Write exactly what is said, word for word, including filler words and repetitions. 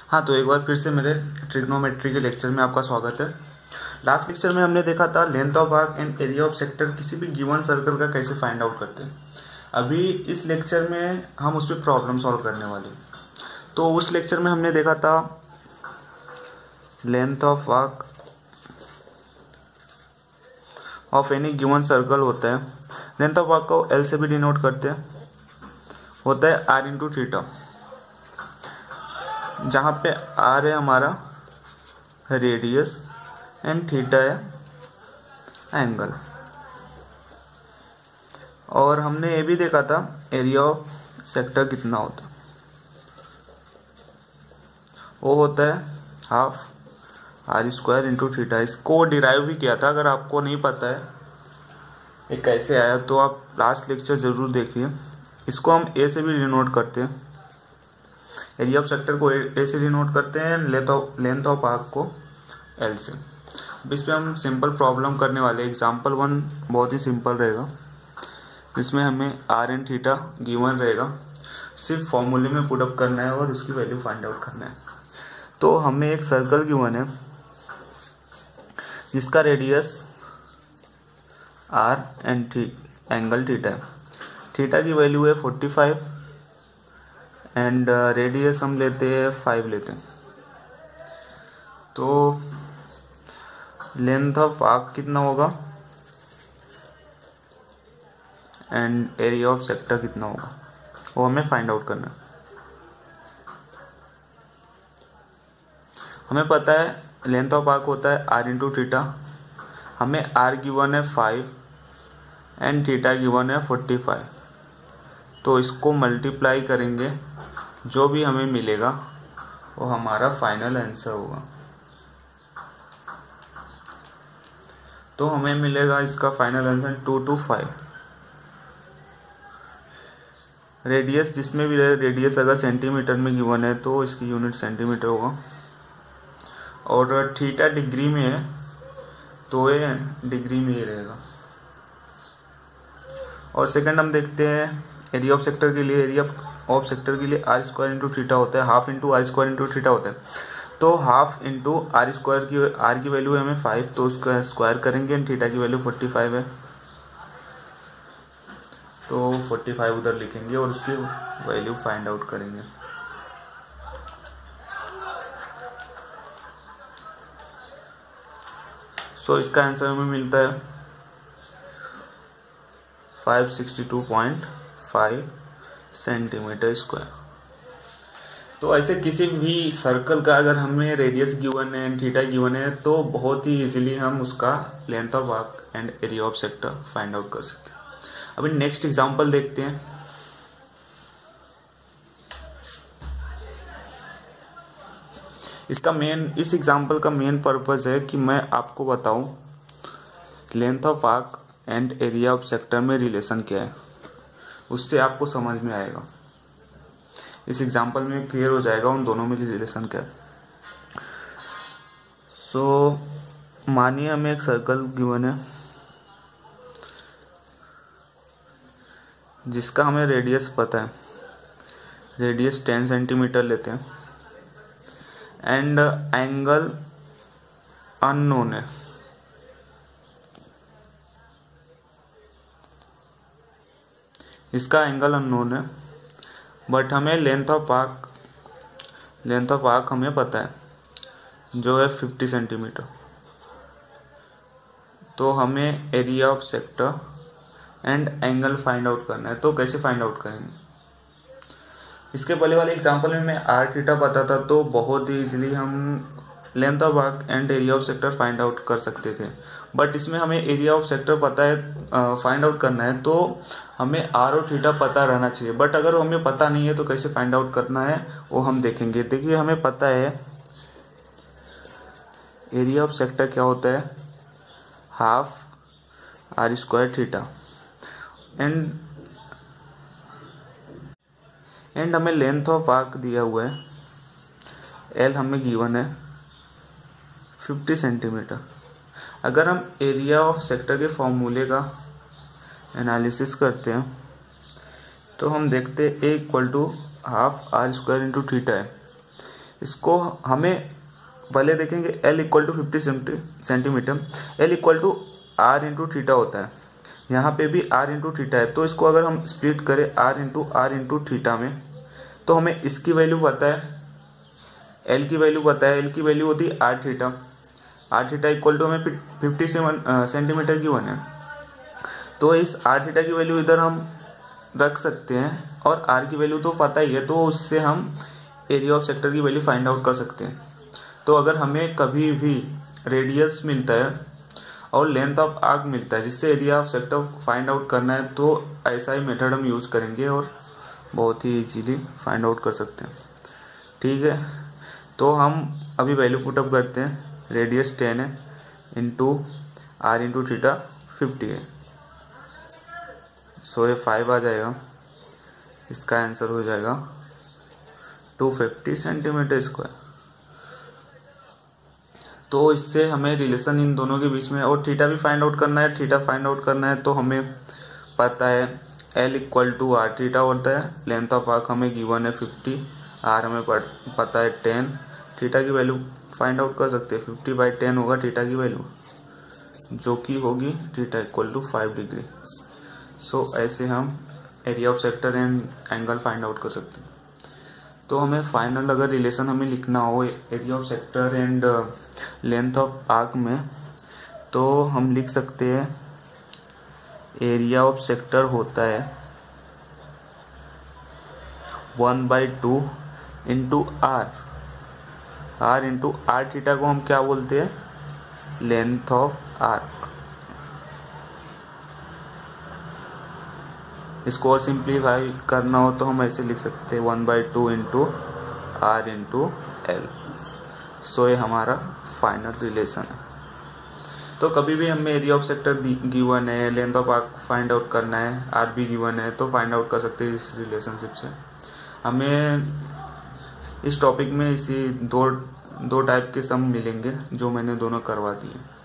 हाँ, तो एक बार फिर से मेरे ट्रिग्नोमेट्री के लेक्चर में आपका स्वागत है। लास्ट लेक्चर में हमने देखा था length of arc and area of sector किसी भी गिवन सर्कल का कैसे फाइंड आउट करते हैं। अभी इस लेक्चर में हम उस पर प्रॉब्लम सॉल्व करने वाले। तो उस लेक्चर में हमने देखा था length of arc of any given circle होता है। लेंथ ऑफ आर्क को एल से भी डिनोट करते हैं, होता है आर इंटू थीटा, जहाँ पे आर है हमारा रेडियस एंड थीटा है एंगल। और हमने ये भी देखा था एरिया ऑफ सेक्टर कितना होता है, वो होता है half R square into theta. इसको डिराइव भी किया था, अगर आपको नहीं पता है ये कैसे आया तो आप लास्ट लेक्चर जरूर देखिए। इसको हम ए से भी डिनोट करते हैं, एरिया ऑफ सेक्टर को ए से डिनोट करते हैं, length of length of arc को एल से। अब इस पर हम सिंपल प्रॉब्लम करने वाले। एग्जांपल वन बहुत ही सिंपल रहेगा, जिसमें हमें आर एंड थीटा गिवन रहेगा, सिर्फ फॉर्मूले में पुट अप करना है और उसकी वैल्यू फाइंड आउट करना है। तो हमें एक सर्कल गिवन है जिसका radius R and angle theta है। थीटा की वैल्यू है फोर्टी फाइव एंड रेडियस हम लेते हैं फाइव लेते हैं। तो लेंथ ऑफ आर्क कितना होगा एंड एरिया ऑफ सेक्टर कितना होगा, वो हमें फाइंड आउट करना है। हमें पता है लेंथ ऑफ आर्क होता है आर इंटू थीटा। हमें आर गिवन है फाइव एंड थीटा गिवन है फोर्टी फाइव। तो इसको मल्टीप्लाई करेंगे, जो भी हमें मिलेगा वो हमारा फाइनल आंसर होगा। तो हमें मिलेगा इसका final answer two two five. Radius जिसमें भी रहे, रेडियस अगर सेंटीमीटर में गिवन है तो इसकी यूनिट सेंटीमीटर होगा, और थीटा डिग्री में है तो ये डिग्री में ही रहेगा। और सेकंड हम देखते हैं एरिया ऑफ सेक्टर के लिए। एरिया ऑफ सेक्टर के लिए आर स्क्वायर इंटू थीटा होता है, half into R square into theta होता है। तो हाफ इंटू आर स्क्वायर की आर की वैल्यू है हमें फाइव, तो उसका स्क्वायर करेंगे एंड थीटा की वैल्यू फोर्टी फाइव है, तो फोर्टी फाइव उधर लिखेंगे और उसकी वैल्यू फाइंड आउट करेंगे। सो so, इसका आंसर हमें मिलता है five sixty two point five centimetre square. तो ऐसे किसी भी सर्कल का अगर हमें रेडियस गिवन है एंड थीटा गिवन है तो बहुत ही इजीली हम उसका length of arc and area of sector find out कर सकते हैं। अभी नेक्स्ट एग्जांपल देखते हैं। इसका मेन इस एग्जांपल का मेन पर्पस है कि मैं आपको बताऊं length of arc and area of sector में रिलेशन क्या है, उससे आपको समझ में आएगा। इस एग्जांपल में क्लियर हो जाएगा उन दोनों में रिलेशन क्या है। सो so, मानिए हमें एक सर्कल गिवन है जिसका हमें रेडियस पता है, रेडियस टेन सेंटीमीटर लेते हैं एंड एंगल अननोन है। इसका एंगल अननोन है, बट हमें length of arc length of arc हमें पता है जो है फिफ्टी सेंटीमीटर। तो हमें area of sector and angle find out करना है। तो कैसे फाइंड आउट करेंगे? इसके पहले वाले एग्जांपल में हमें आर थीटा पता था, तो बहुत ही इजीली हम length of arc and area of sector find out कर सकते थे। बट इसमें हमें एरिया ऑफ सेक्टर पता है, फाइंड आउट करना है, तो हमें आर और थीटा पता रहना चाहिए। बट अगर हमें पता नहीं है तो कैसे फाइंड आउट करना है वो हम देखेंगे। देखिए हमें पता है एरिया ऑफ सेक्टर क्या होता है, half R square theta and and हमें लेंथ ऑफ आर्क दिया हुआ है, एल हमें गिवन है फिफ्टी सेंटीमीटर। अगर हम एरिया ऑफ सेक्टर के फॉर्मूले का एनालिसिस करते हैं तो हम देखते हैं A equal to half R square into theta है। इसको हमें पहले देखेंगे L equal to fifty centimetre, L equal to R into theta होता है, यहाँ पे भी आर इंटू थीटा है। तो इसको अगर हम स्प्लिट करें R into R into theta में, तो हमें इसकी वैल्यू पता है, एल की वैल्यू पता है, एल की वैल्यू होती है R theta, R theta equal to हमें फिफ्टी सेंटीमीटर की वन है। तो इस आर थीटा की वैल्यू इधर हम रख सकते हैं और आर की वैल्यू तो पता ही है, तो उससे हम एरिया ऑफ सेक्टर की वैल्यू फाइंड आउट कर सकते हैं। तो अगर हमें कभी भी रेडियस मिलता है और लेंथ ऑफ आर्क मिलता है जिससे area of sector find out करना है, तो ऐसा ही मेथड हम यूज़ करेंगे और बहुत ही इजीली फाइंड आउट कर सकते हैं। ठीक है, तो हम अभी वैल्यू पुटअप करते हैं। रेडियस टेन है, into R into theta fifty है, सो ये फाइव आ जाएगा। इसका आंसर हो जाएगा टू फिफ्टी सेंटीमीटर स्क्वायर। तो इससे हमें रिलेशन इन दोनों के बीच में, और थीटा भी फाइंड आउट करना है, थीटा फाइंड आउट करना है तो हमें पता है L equal to R theta होता है, लेंथ ऑफ आर्क हमें गिवन है फिफ्टी, आर हमें पता है टेन, थीटा की वैल्यू फाइंड आउट कर सकते हैं, फिफ्टी बाई टेन होगा थीटा की वैल्यू, जो कि होगी theta equal to five degree. So ऐसे हम area of sector and angle find out कर सकते हैं। तो हमें फाइनल अगर रिलेशन हमें लिखना हो area of sector and length of arc में, तो हम लिख सकते हैं एरिया ऑफ सेक्टर होता है one by two into R, R into R theta को हम क्या बोलते हैं, लेंथ ऑफ आर्क। इसको और सिंप्लीफाई करना हो तो हम ऐसे लिख सकते हैं one by two into R into L. So ये हमारा फाइनल रिलेशन है। तो कभी भी हमें एरिया ऑफ सेक्टर गिवन है, length of arc find out करना है, आर भी गिवन है, तो फाइंड आउट कर सकते हैं इस रिलेशनशिप से। हमें इस टॉपिक में इसी दो दो टाइप के सम मिलेंगे जो मैंने दोनों करवा दिए।